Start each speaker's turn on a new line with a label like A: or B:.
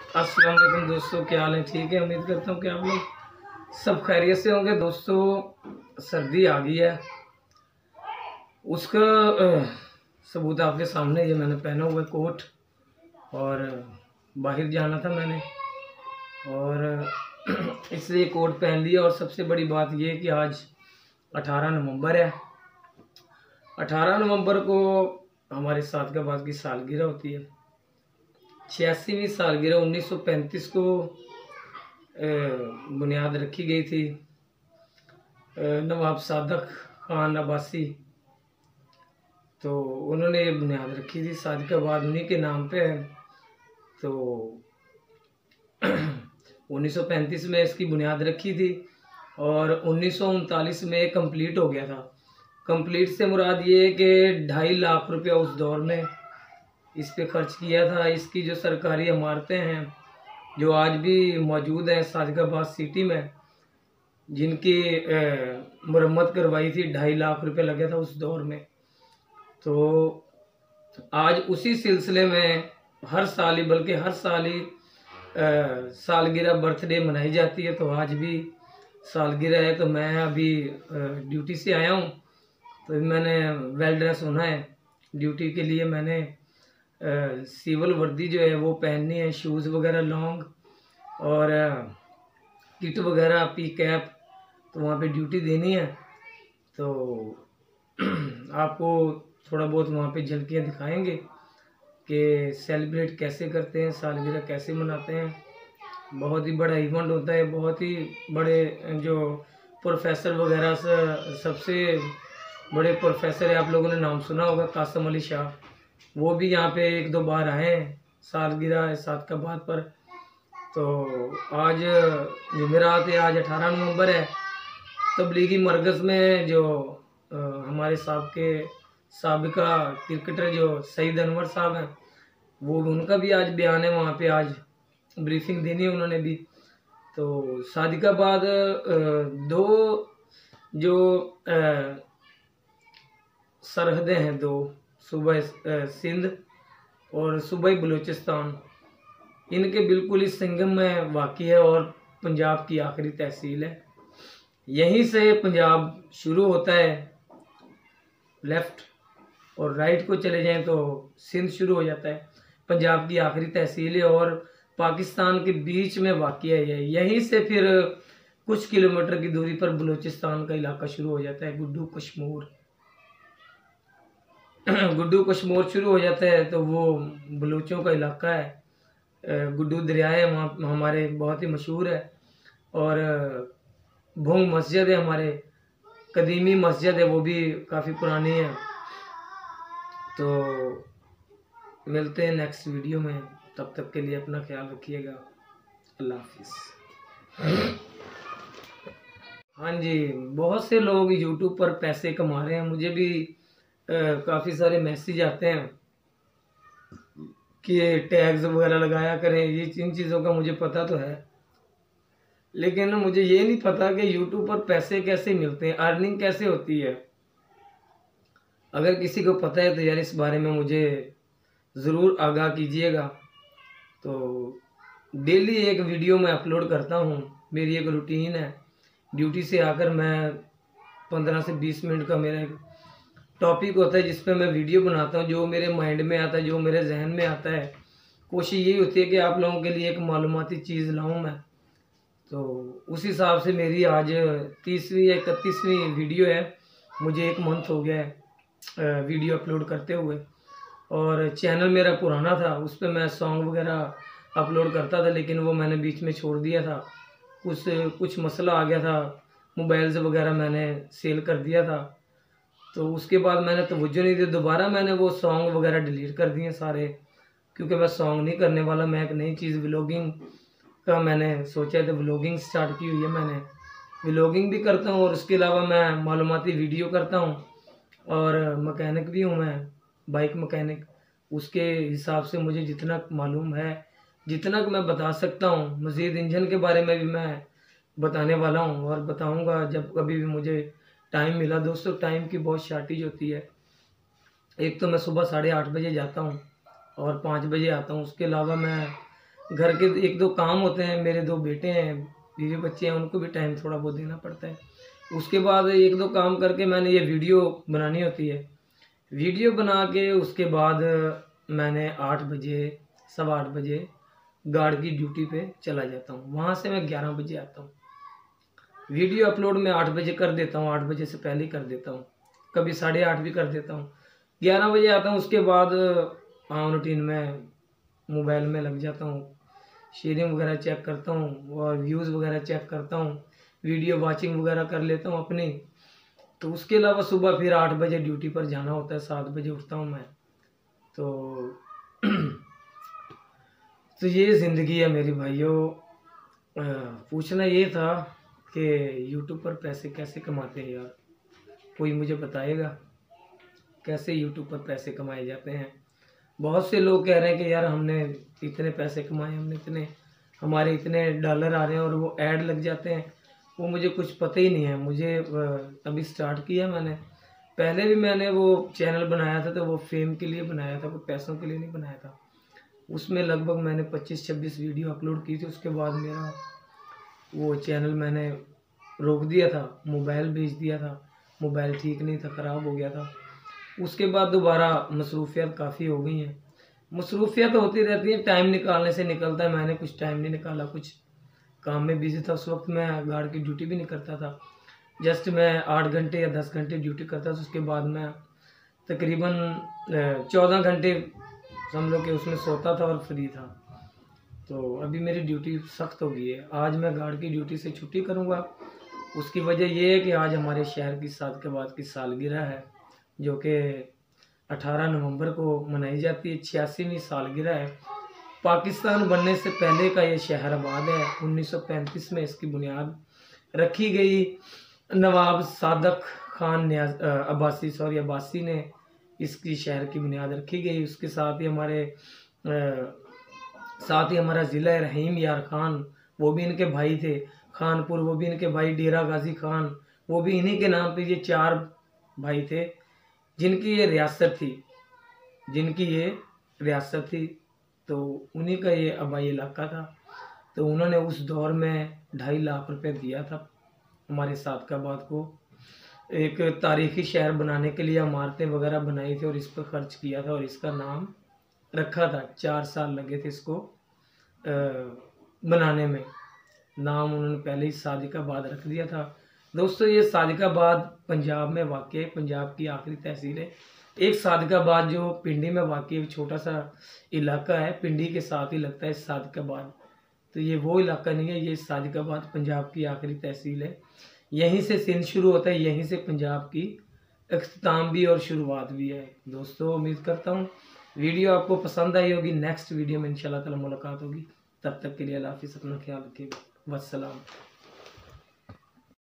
A: अस्सलाम वालेकुम दोस्तों, क्या हाल है? ठीक है, उम्मीद करता हूँ कि आप लोग सब खैरियत से होंगे। दोस्तों, सर्दी आ गई है, उसका सबूत आपके सामने। ये मैंने पहना हुआ है कोट और बाहर जाना था मैंने, और इसलिए कोट पहन लिया। और सबसे बड़ी बात ये कि आज 18 नवंबर है। 18 नवंबर को हमारे सादकाबाद की सालगिरह होती है। 86वीं सालगिरह 1935 को बुनियाद रखी गई थी। नवाब सादक खान अब्बासी, तो उन्होंने ये बुनियाद रखी थी। सादकाबाद उन्हीं के नाम पे है। तो 1935 में इसकी बुनियाद रखी थी और 1939 में कंप्लीट हो गया था। कंप्लीट से मुराद ये है कि 2.5 लाख रुपया उस दौर में इस पे खर्च किया था। इसकी जो सरकारी इमारतें हैं जो आज भी मौजूद हैं सादकाबाद सिटी में, जिनकी मरम्मत करवाई थी, 2.5 लाख रुपए लगे था उस दौर में। तो आज उसी सिलसिले में हर साल ही, बल्कि हर साल ही सालगिरह बर्थडे मनाई जाती है। तो आज भी सालगिरह है। तो मैं अभी ड्यूटी से आया हूँ, तो मैंने वेल ड्रेस होना है। ड्यूटी के लिए मैंने सिविल वर्दी जो है वो पहननी है, शूज़ वगैरह लॉन्ग और किट वगैरह, पी कैप, तो वहाँ पे ड्यूटी देनी है। तो आपको थोड़ा बहुत वहाँ पे झलकियाँ दिखाएंगे कि सेलिब्रेट कैसे करते हैं, सालगिरह कैसे मनाते हैं। बहुत ही बड़ा इवेंट होता है। बहुत ही बड़े जो प्रोफेसर वगैरह सबसे बड़े प्रोफेसर है, आप लोगों ने नाम सुना होगा, कासिम अली शाह, वो भी यहाँ पे 1-2 बार आए हैं सालगिरह सादकाबाद पर। तो आज जुमेरात है, आज 18 नवंबर है। तबलीगी मरकज़ में जो हमारे साबिका क्रिकेटर जो सईद अनवर साहब हैं, वो उनका भी आज बयान है। वहाँ पे आज ब्रीफिंग देनी है उन्होंने भी। तो सादकाबाद दो जो सरहदें हैं, दो, सूबा सिंध और सूबाई बलूचिस्तान, इनके बिल्कुल इस संगम में वाक़ई है और पंजाब की आखिरी तहसील है। यहीं से पंजाब शुरू होता है, लेफ़्ट, और राइट को चले जाएं तो सिंध शुरू हो जाता है। पंजाब की आखिरी तहसील है और पाकिस्तान के बीच में वाक़ई है। यहीं से फिर कुछ किलोमीटर की दूरी पर बलूचिस्तान का इलाका शुरू हो जाता है, गुड्डू कश्मीर। गुड्डू कश्मीर शुरू हो जाता है तो वो बलूचों का इलाका है। गुड्डू दरिया है वहाँ हमारे, बहुत ही मशहूर है। और भोंग मस्जिद है हमारे, कदीमी मस्जिद है, वो भी काफ़ी पुरानी है। तो मिलते हैं नेक्स्ट वीडियो में, तब तक के लिए अपना ख्याल रखिएगा। अल्लाह हाफिज़। हाँ जी, बहुत से लोग यूट्यूब पर पैसे कमा रहे हैं। मुझे भी काफ़ी सारे मैसेज आते हैं कि टैग्स वगैरह लगाया करें। ये इन चीज़ों का मुझे पता तो है, लेकिन मुझे ये नहीं पता कि यूट्यूब पर पैसे कैसे मिलते हैं, अर्निंग कैसे होती है। अगर किसी को पता है तो यार इस बारे में मुझे ज़रूर आगाह कीजिएगा। तो डेली एक वीडियो मैं अपलोड करता हूँ, मेरी एक रूटीन है। ड्यूटी से आकर मैं 15 से 20 मिनट का मेरा एक टॉपिक होता है जिस पे मैं वीडियो बनाता हूँ, जो मेरे माइंड में आता है, जो मेरे जहन में आता है। कोशिश यही होती है कि आप लोगों के लिए एक मालूमाती चीज़ लाऊं मैं। तो उस हिसाब से मेरी आज 30वीं या 31वीं वीडियो है। मुझे 1 मंथ हो गया है वीडियो अपलोड करते हुए। और चैनल मेरा पुराना था, उस पर मैं सॉन्ग वगैरह अपलोड करता था, लेकिन वो मैंने बीच में छोड़ दिया था। कुछ मसला आ गया था, मोबाइल्स वगैरह मैंने सेल कर दिया था। तो उसके बाद मैंने तवज्जो नहीं दी, दोबारा मैंने वो सॉन्ग वगैरह डिलीट कर दिए सारे, क्योंकि मैं सॉन्ग नहीं करने वाला। मैं एक नई चीज़ व्लॉगिंग का मैंने सोचा था, व्लॉगिंग स्टार्ट की हुई है मैंने। व्लॉगिंग भी करता हूँ और उसके अलावा मैं मालूमाती वीडियो करता हूँ और मकैनिक भी हूँ मैं, बाइक मकैनिक। उसके हिसाब से मुझे जितना मालूम है, जितना मैं बता सकता हूँ। मज़ीद इंजन के बारे में भी मैं बताने वाला हूँ और बताऊँगा जब कभी भी मुझे टाइम मिला। दोस्तों, टाइम की बहुत शॉर्टेज होती है। एक तो मैं सुबह 8:30 बजे जाता हूँ और 5 बजे आता हूँ। उसके अलावा मैं घर के एक दो काम होते हैं, मेरे 2 बेटे हैं, बीवी बच्चे हैं, उनको भी टाइम थोड़ा बहुत देना पड़ता है। उसके बाद एक दो काम करके मैंने ये वीडियो बनानी होती है। वीडियो बना के उसके बाद मैंने 8 बजे 8:15 बजे गार्ड की ड्यूटी पे चला जाता हूँ। वहाँ से मैं 11 बजे आता हूँ। वीडियो अपलोड मैं 8 बजे कर देता हूँ, 8 बजे से पहले ही कर देता हूँ, कभी 8:30 भी कर देता हूँ। 11 बजे आता हूँ, उसके बाद आम रूटीन में मोबाइल में लग जाता हूँ, शेयरिंग वगैरह चेक करता हूँ और व्यूज़ वगैरह चेक करता हूँ, वीडियो वाचिंग वगैरह कर लेता हूँ अपनी। तो उसके अलावा सुबह फिर 8 बजे ड्यूटी पर जाना होता है, 7 बजे उठता हूँ मैं। तो तो ये ज़िंदगी है मेरी भाइयों। पूछना ये था कि यूट्यूब पर पैसे कैसे कमाते हैं यार, कोई मुझे बताएगा कैसे यूट्यूब पर पैसे कमाए जाते हैं। बहुत से लोग कह रहे हैं कि यार हमने इतने पैसे कमाए, हमने इतने, हमारे इतने डॉलर आ रहे हैं और वो ऐड लग जाते हैं। वो मुझे कुछ पता ही नहीं है। मुझे अभी स्टार्ट किया मैंने, पहले भी मैंने वो चैनल बनाया था तो वो फेम के लिए बनाया था, कोई पैसों के लिए नहीं बनाया था। उसमें लगभग मैंने 25-26 वीडियो अपलोड की थी। उसके बाद मेरा वो चैनल मैंने रोक दिया था, मोबाइल बेच दिया था, मोबाइल ठीक नहीं था, ख़राब हो गया था। उसके बाद दोबारा मसरूफियत काफ़ी हो गई हैं। मसरूफियत होती रहती है, टाइम निकालने से निकलता है। मैंने कुछ टाइम नहीं निकाला, कुछ काम में बिजी था। उस वक्त मैं गार्ड की ड्यूटी भी नहीं करता था, जस्ट मैं 8 घंटे या 10 घंटे ड्यूटी करता था। उसके बाद मैं तकरीबन 14 घंटे समझ के उसमें सोता था और फ्री था। तो अभी मेरी ड्यूटी सख्त हो गई है। आज मैं गार्ड की ड्यूटी से छुट्टी करूँगा। उसकी वजह ये है कि आज हमारे शहर की सादिकाबाद की सालगिरह है, जो कि 18 नवंबर को मनाई जाती है। 86वीं सालगिरह है। पाकिस्तान बनने से पहले का ये शहर आबाद है। 1935 में इसकी बुनियाद रखी गई। नवाब सादक खान अब्बासी ने इसकी शहर की बुनियाद रखी गई। उसके साथ ही हमारा ज़िला रहीम यार खान, वो भी इनके भाई थे। खानपुर, वो भी इनके भाई। डेरा गाजी खान, वो भी इन्हीं के नाम पे। ये 4 भाई थे जिनकी ये रियासत थी। तो उन्हीं का ये आबाई इलाका था। तो उन्होंने उस दौर में 2.5 लाख रुपए दिया था हमारे सादकाबाद को, एक तारीखी शहर बनाने के लिए। इमारतें वगैरह बनाई थी और इस पर खर्च किया था और इसका नाम रखा था। 4 साल लगे थे इसको बनाने में। नाम उन्होंने पहले ही सादिकाबाद रख दिया था। दोस्तों, ये सादिकाबाद पंजाब में वाक़ है, पंजाब की आखिरी तहसील है। एक सादिकाबाद जो पिंडी में वाक़ है, छोटा सा इलाका है, पिंडी के साथ ही लगता है सादिकाबाद। तो ये वो इलाका नहीं है, ये सादिकाबाद पंजाब की आखिरी तहसील है। यहीं से सिंध शुरू होता है, यहीं से पंजाब की अख्ताम भी और शुरुआत भी है। दोस्तों, उम्मीद करता हूँ वीडियो आपको पसंद आई होगी। नेक्स्ट वीडियो में इंशाल्लाह ताला मुलाकात होगी। तब तक के लिए अल्लाह हाफ़िज़, अपना ख्याल रखिएगा। वस्सलाम।